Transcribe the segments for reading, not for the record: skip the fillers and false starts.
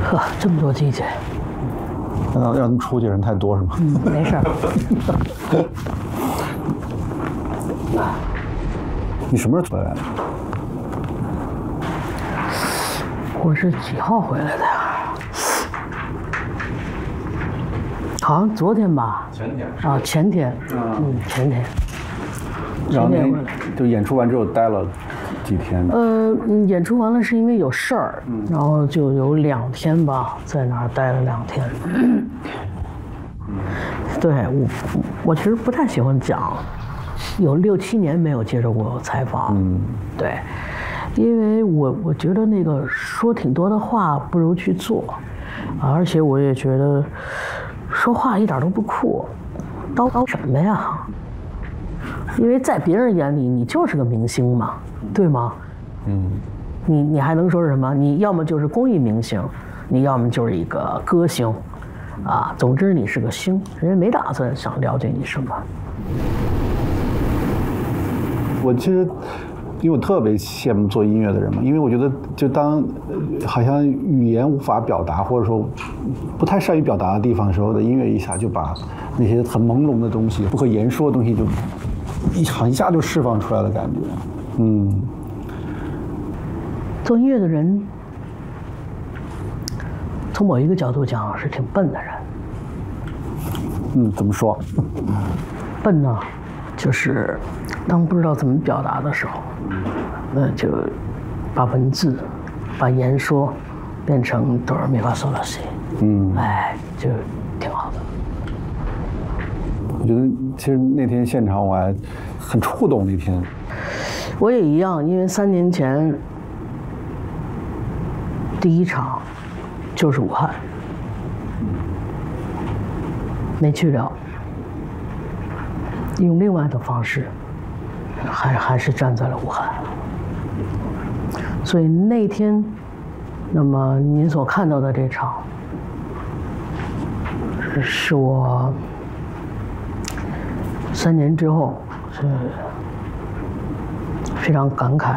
呵，这么多季节。 让他们出去人太多是吗？ 没事儿。 你什么时候回来的？ 我是几号回来的呀？好像昨天吧。 前天。 啊，前天。前天。 然后就演出完之后待了几天？ 演出完了是因为有事儿，然后就有2天吧，在那儿待了2天。对我其实不太喜欢讲，有6、7年没有接受过采访。对，因为我觉得那个说挺多的话不如去做，而且我也觉得说话一点都不酷，叨什么呀？因为在别人眼里你就是个明星嘛，对吗？你还能说是什么？你要么就是公益明星，你要么就是一个歌星，啊，总之你是个星，人家没打算想了解你什么。 我其实，因为我特别羡慕做音乐的人嘛，因为我觉得就当好像语言无法表达，或者说不太善于表达的地方的时候的音乐一下就把那些很朦胧的东西、不可言说的东西就一下就释放出来的感觉。 做音乐的人，从某一个角度讲是挺笨的人。 怎么说？ 笨呢，就是当不知道怎么表达的时候，那就把文字、把言说变成哆来咪发嗦拉西，就挺好的。 我觉得其实那天现场我还很触动。那天我也一样，因为3年前第一场就是武汉，没去了，用另外的方式，还是站在了武汉。所以那天，那么您所看到的这场，是我3年之后是非常感慨，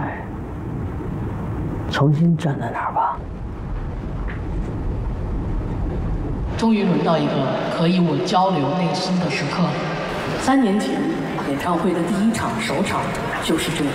重新站在那儿吧。终于轮到一个可以我交流内心的时刻。3年前演唱会的第一场首场就是这里。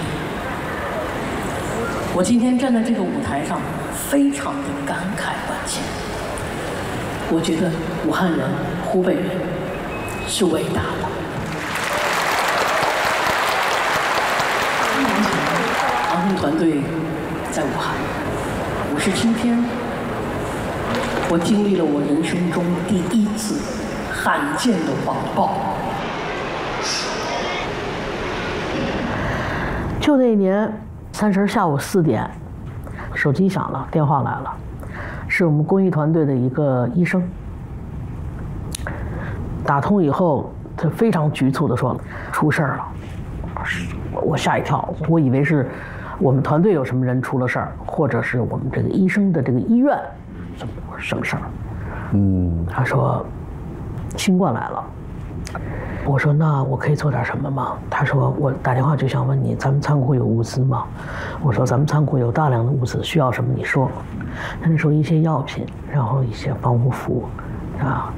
我今天站在这个舞台上，非常的感慨万千。我觉得武汉人、湖北人是伟大的。3年前，航空团队在武汉57天。我经历了我人生中第一次罕见的网暴。就那一年30下午4点，手机响了，电话来了，是我们公益团队的一个医生。打通以后，他非常局促地说：“出事儿了。”我吓一跳，我以为是我们团队有什么人出了事儿，或者是我们这个医生的这个医院。什么事儿？他说新冠来了。我说那我可以做点什么吗？他说我打电话就想问你，咱们仓库有物资吗？我说咱们仓库有大量的物资，需要什么你说。他那时候一些药品，然后一些防护服，啊。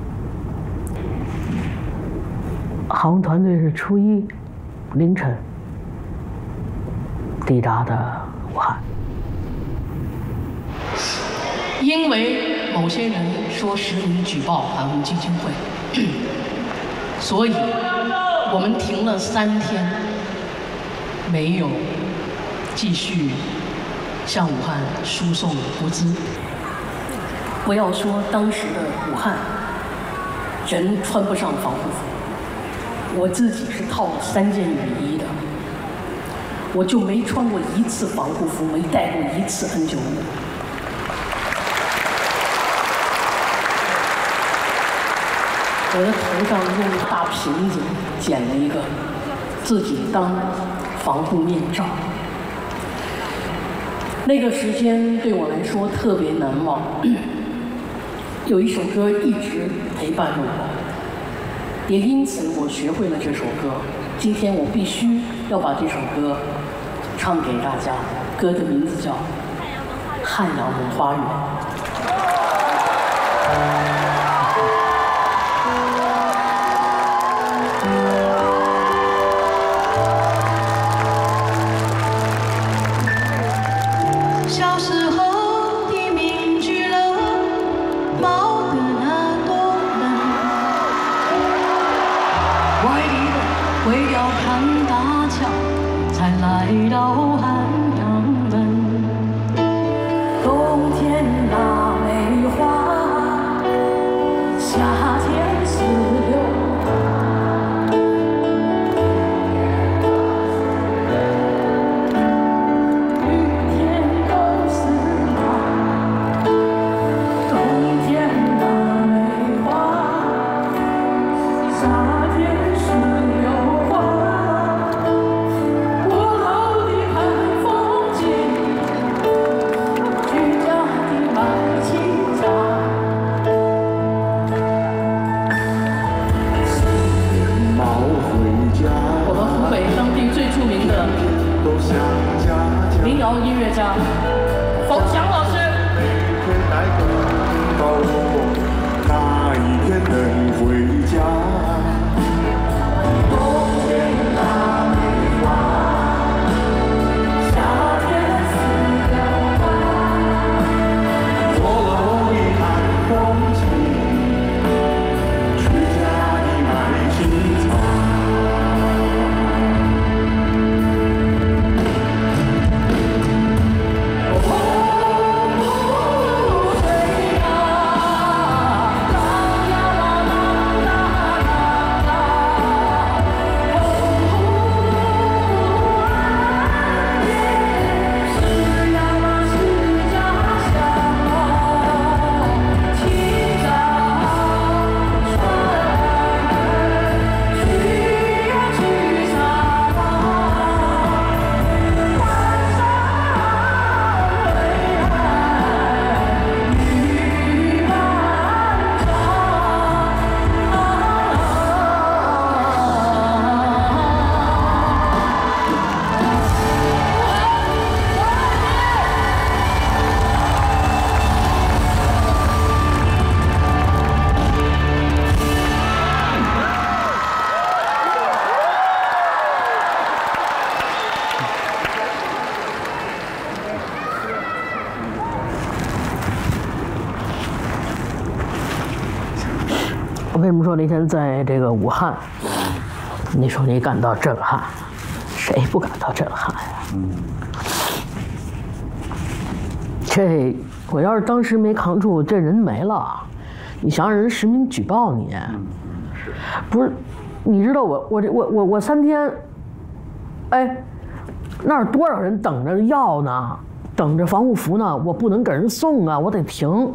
航空团队是初一凌晨抵达的武汉。因为某些人说实名举报航空基金会，所以我们停了3天，没有继续向武汉输送物资。不要说当时的武汉，人穿不上防护服，我自己是套了3件雨衣的，我就没穿过1次防护服，没戴过1次N95。我的头上用大瓶子剪了一个，自己当防护面罩。那个时间对我来说特别难忘，有一首歌一直陪伴着我，也因此我学会了这首歌。今天我必须要把这首歌唱给大家，歌的名字叫《汉阳的花园》。 等到我哪一天能回家。冬天那梅花，夏天似的花，做了梦里看风景，吹家的爱情草。 为什么说那天在这个武汉，你说你感到震撼，谁不感到震撼呀？这我要是当时没扛住，这人没了。你想让人实名举报你，不是？你知道我3天，哎，那儿多少人等着药呢，等着防护服呢，我不能给人送啊，我得停。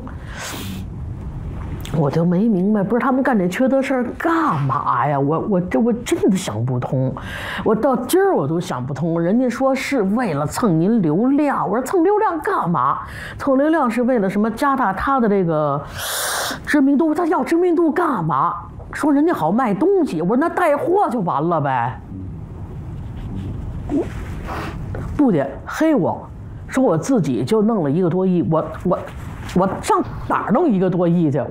我就没明白，不是他们干这缺德事儿干嘛呀？我真的想不通，我到今儿我都想不通。人家说是为了蹭您流量，我说蹭流量干嘛？蹭流量是为了什么？加大他的这个知名度，他要知名度干嘛？说人家好卖东西，我说那带货就完了呗。不得黑我，说我自己就弄了1个多亿，我上哪儿弄1个多亿去？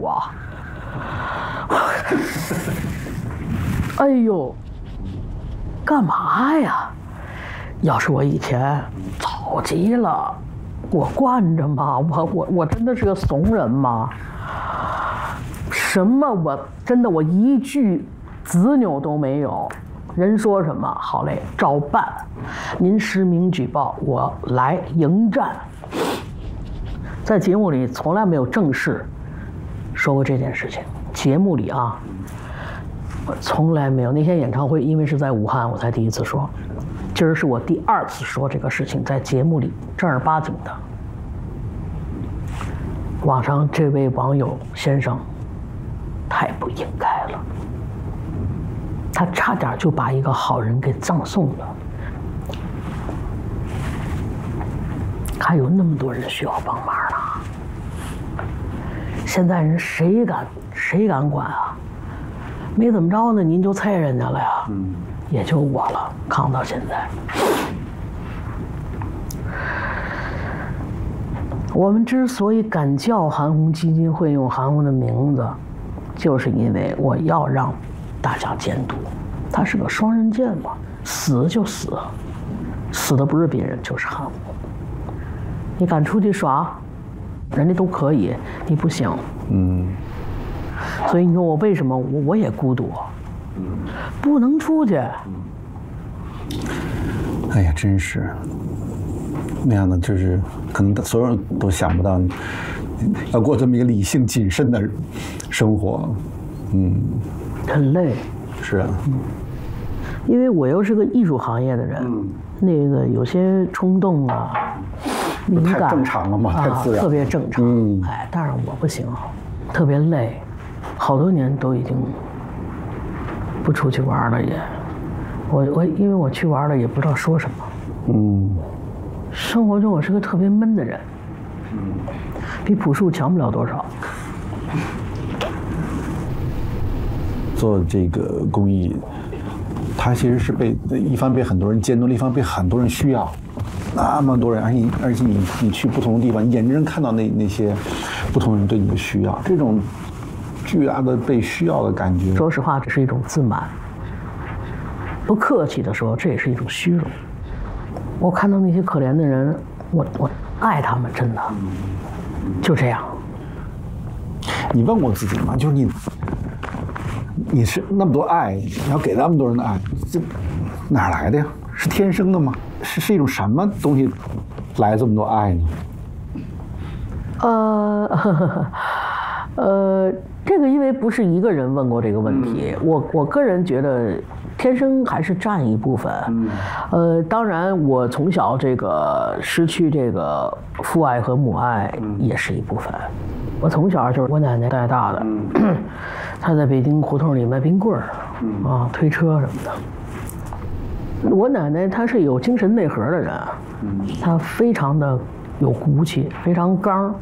哎呦，干嘛呀？要是我以前早急了，我惯着吗？我真的是个怂人吗？什么我真的我一句子扭都没有。人说什么好嘞，照办。您实名举报，我来迎战。在节目里从来没有正式说过这件事情，节目里啊，我从来没有。那天演唱会因为是在武汉，我才第1次说，今儿是我第2次说这个事情，在节目里正儿八经的。网上这位网友先生太不应该了，他差点就把一个好人给葬送了。还有那么多人需要帮忙呢，现在人谁敢管啊？没怎么着呢，您就菜人家了呀，也就我了，扛到现在。我们之所以敢叫韩红基金会用韩红的名字，就是因为我要让大家监督，它是个双刃剑嘛，死就死，死的不是别人就是韩红。你敢出去耍，人家都可以，你不行。所以你说我为什么我也孤独，不能出去。 哎呀，真是那样的，就是可能所有人都想不到，要过这么一个理性谨慎的生活。 很累。 是啊。 因为我又是个艺术行业的人，那个有些冲动啊。敏感太正常了嘛，太自然， 特别正常。哎，但是我不行，特别累，好多年都已经不出去玩了也。因为我去玩了也不知道说什么。生活中我是个特别闷的人，比朴树强不了多少。 做这个公益，它其实是一方被很多人监督，另一方被很多人需要。那么多人，而且你去不同的地方，你眼睁睁看到那些不同人对你的需要，这种巨大的被需要的感觉。 说实话，这是一种自满。不客气的说，这也是一种虚荣。我看到那些可怜的人，我爱他们，真的，就这样。 你问过自己吗？就是你是那么多爱，你要给那么多人的爱，这哪儿来的呀？是天生的吗？是一种什么东西来这么多爱呢？ 这个因为不是一个人问过这个问题，我个人觉得天生还是占一部分。当然我从小这个失去这个父爱和母爱也是一部分。我从小就是我奶奶带大的，她在北京胡同里卖冰棍儿，推车什么的。我奶奶她是有精神内核的人，她非常的有骨气，非常刚，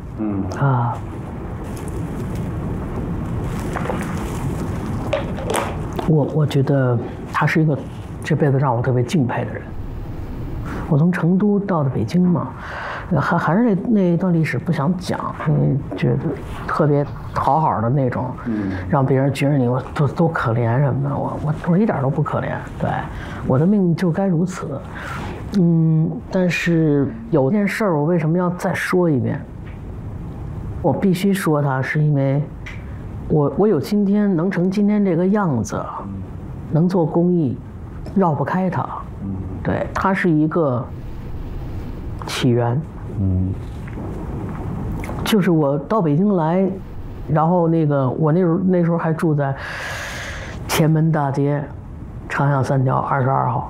我觉得他是一个这辈子让我特别敬佩的人。我从成都到的北京嘛，还是那一段历史不想讲，因为觉得特别好的那种，让别人觉得你我多可怜什么的，我一点都不可怜，对，我的命就该如此。但是有件事儿，我为什么要再说一遍？我必须说它，是因为我有今天能成今天这个样子，能做公益，绕不开它。对，它是一个起源。就是我到北京来，然后我那时候还住在前门大街长巷3条22号。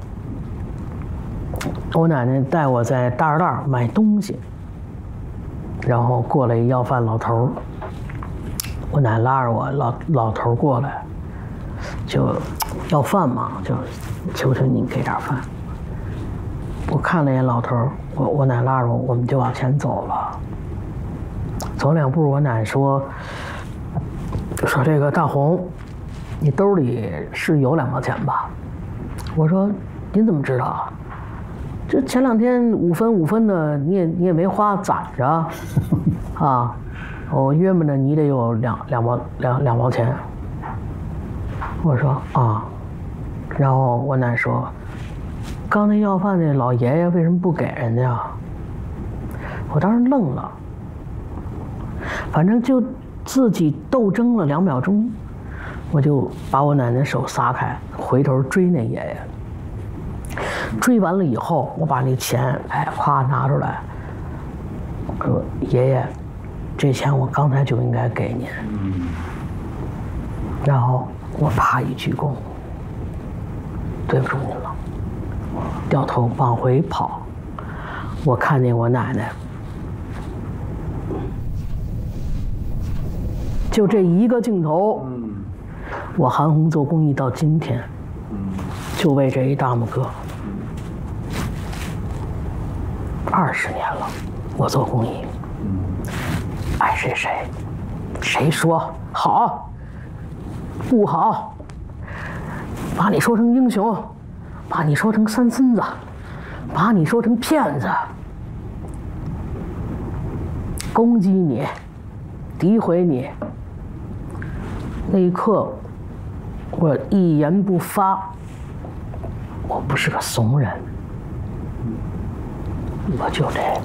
我奶奶带我在大栅栏买东西，然后过来一要饭老头儿，我奶奶拉着我，老头儿过来，就要饭嘛，就求求您给点饭。我看了一眼老头儿，我奶奶拉着我们就往前走了。走2步，我奶说这个大红，你兜里是有2毛钱吧？我说您怎么知道？这前2天5分5分的，你也没花，攒着啊。我约摸着你得有两毛钱。我说啊，然后我奶说，刚才要饭那老爷爷为什么不给人家？我当时愣了，反正就自己斗争了2秒钟，我就把我奶奶手撒开，回头追那爷爷。追完了以后，我把那钱咵拿出来，我说爷爷，这钱我刚才就应该给您。然后我啪一鞠躬，对不住您了。掉头往回跑，我看见我奶奶，就这一个镜头，我韩红做公益到今天，就为这一大拇哥。20年了，我做公益，爱谁，谁说好不好，把你说成英雄，把你说成三孙子，把你说成骗子，攻击你，诋毁你，那一刻我一言不发。我不是个怂人，我就这个，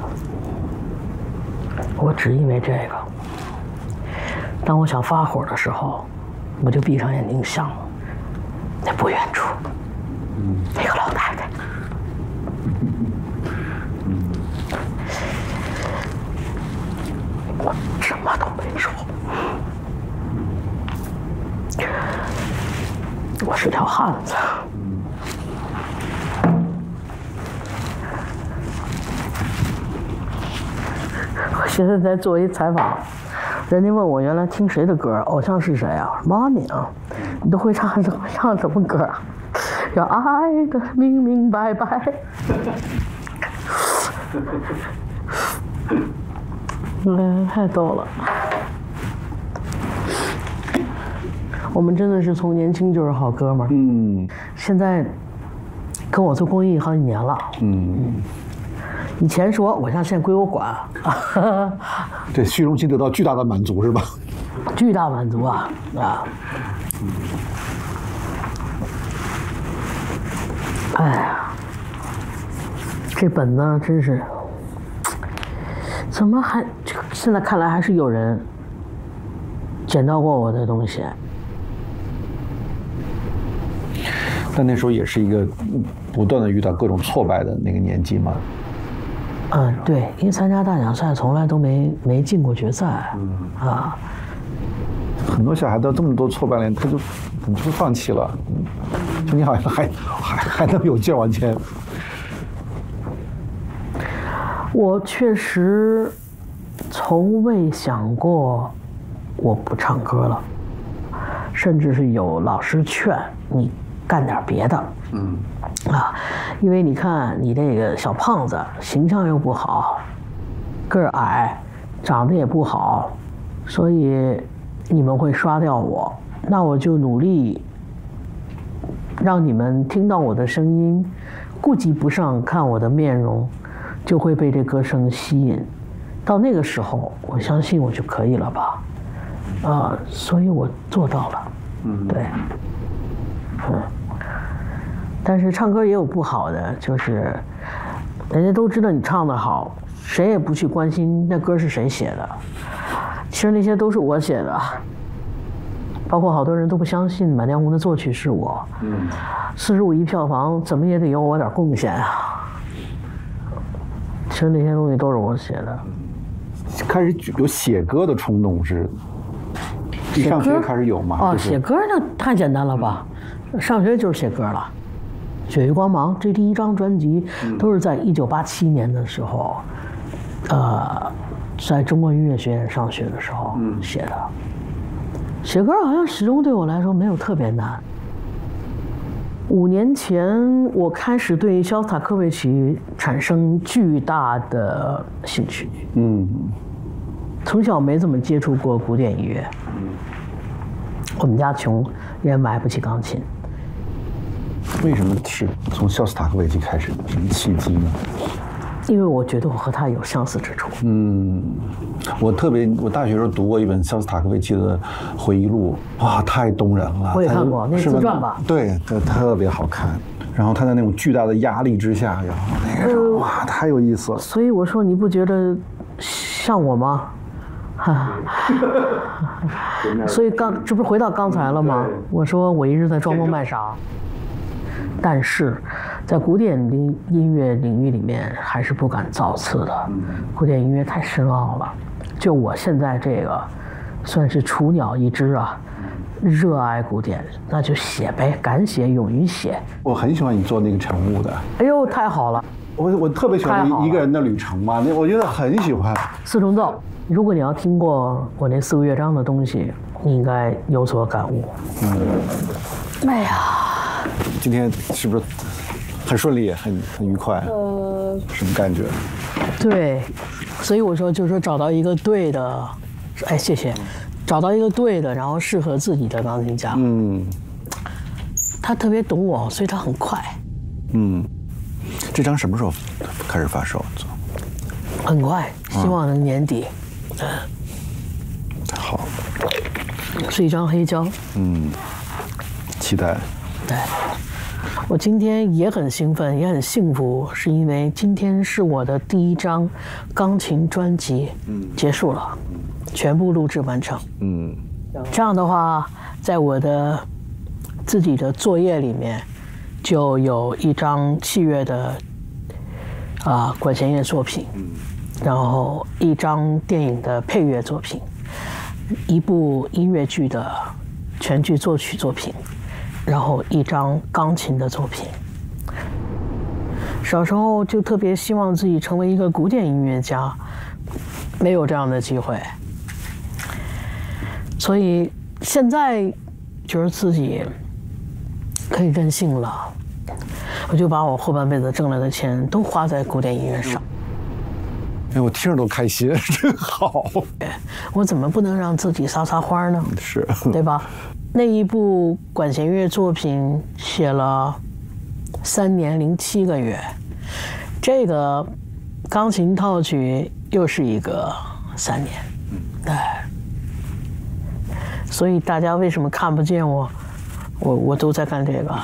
我只因为这个。当我想发火的时候，我就闭上眼睛想，那不远处，那个老太太，我什么都没说，我是条汉子。我现在在做一采访，人家问我原来听谁的歌，偶像是谁啊？妈咪啊，你都会唱什么歌啊？要爱的明明白白。太逗了。我们真的是从年轻就是好哥们儿。现在跟我做公益好几年了。以前说我现在归我管。 对，虚荣心得到巨大的满足是吧？ 巨大满足啊啊！哎呀，这本呢真是，怎么还现在看来还是有人捡到过我的东西。 但那时候也是一个不断的遇到各种挫败的那个年纪嘛。 对，因为参加大奖赛从来都没进过决赛，啊。 很多小孩都这么多挫败了，他就放弃了，就你好像还能有劲儿往前。 我确实从未想过我不唱歌了，甚至是有老师劝你干点别的。因为你看你这个小胖子形象又不好，个儿矮，长得也不好，所以你们会刷掉我，那我就努力让你们听到我的声音，顾及不上看我的面容，就会被这歌声吸引。到那个时候，我相信我就可以了吧？所以我做到了。对，但是唱歌也有不好的，就是人家都知道你唱得好，谁也不去关心那歌是谁写的。其实那些都是我写的，包括好多人都不相信《满江红》的作曲是我。45亿票房，怎么也得有我点贡献啊。其实那些东西都是我写的。 开始有写歌的冲动是一上学开始有吗？ 写歌那太简单了吧？上学就是写歌了。《血雨光芒》这第一张专辑都是在1987年的时候，在中国音乐学院上学的时候写的。写歌好像始终对我来说没有特别难。5年前，我开始对肖斯塔科维奇产生巨大的兴趣。从小没怎么接触过古典音乐。我们家穷，也买不起钢琴。 为什么是从肖斯塔科维奇开始的？什么契机呢？ 因为我觉得我和他有相似之处。 我大学时候读过一本肖斯塔科维奇的回忆录，哇，太动人了。 我也看过那自传吧？ 对，特别好看。然后他在那种巨大的压力之下，然后那个哇，太有意思了。 所以我说，你不觉得像我吗？所以这不是回到刚才了吗？我说我一直在装疯卖傻。但是在古典音乐领域里面还是不敢造次的，古典音乐太深奥了。就我现在这个算是雏鸟一只啊，热爱古典，那就写呗，敢写，勇于写。 我很喜欢你做那个晨雾的， 哎呦，太好了！ 我特别喜欢一个人的旅程嘛，那我觉得很喜欢。 四重奏，如果你要听过我那4个乐章的东西，你应该有所感悟。哎呀。 今天是不是很顺利，很愉快？什么感觉？ 对，所以我说就是说找到一个对的，哎，谢谢，找到一个对的，然后适合自己的钢琴家。他特别懂我，所以他很快。 这张什么时候开始发售？ 很快，希望能年底。 好。 是一张黑胶。 期待。 对，我今天也很兴奋，也很幸福，是因为今天是我的第一张钢琴专辑结束了，全部录制完成。这样的话，在我的自己的作业里面，就有一张器乐的管弦乐作品，然后一张电影的配乐作品，一部音乐剧的全剧作曲作品。然后一张钢琴的作品。小时候就特别希望自己成为一个古典音乐家，没有这样的机会，所以现在觉得自己可以任性了，我就把我后半辈子挣来的钱都花在古典音乐上。 哎，我听着都开心，真好。 我怎么不能让自己撒撒欢呢？ 是， 对吧？那一部管弦乐作品写了3年07个月，这个钢琴套曲又是一个 3年，对。所以大家为什么看不见我？我都在干这个。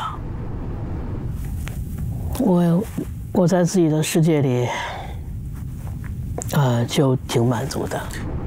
我在自己的世界里，就挺满足的。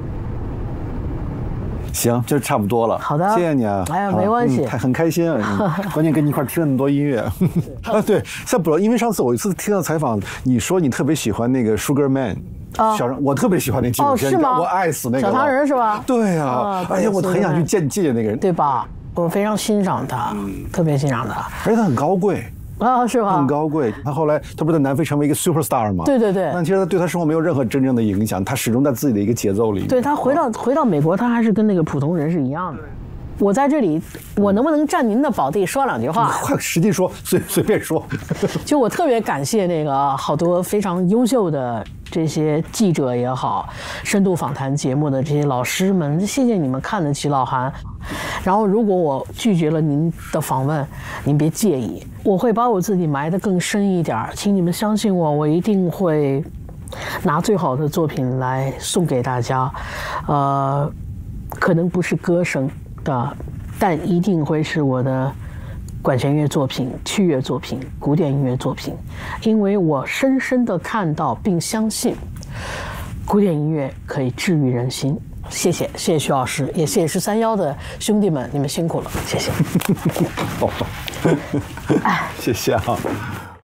行，这差不多了。 好的， 谢谢你啊。 哎呀，没关系， 很开心啊。关键跟你一块听了那么多音乐啊，对，像不，因为上次我一次听到采访，你说你特别喜欢那个 Sugar Man。小张，我特别喜欢那纪录片， 是吗？ 我爱死那个小唐人是吧？ 对呀，而且我很想去见那个人， 对吧？我非常欣赏他，特别欣赏他， 而且他很高贵。 是吧？ 很高贵。他后来他不是在南非成为一个 superstar 吗？ 对对对。 但其实他对他生活没有任何真正的影响，他始终在自己的一个节奏里。 对，他回到美国，他还是跟那个普通人是一样的。我在这里，我能不能占您的宝地说2句话？ 使劲说，随便说。 就我特别感谢那个好多非常优秀的这些记者也好，深度访谈节目的这些老师们，谢谢你们看得起老韩。然后，如果我拒绝了您的访问，您别介意，我会把我自己埋得更深一点，请你们相信我，我一定会拿最好的作品来送给大家。可能不是歌声的，但一定会是我的管弦乐作品、器乐作品、古典音乐作品，因为我深深地看到并相信，古典音乐可以治愈人心。谢谢徐老师，也谢谢13-1的兄弟们，你们辛苦了，谢谢。 谢谢啊。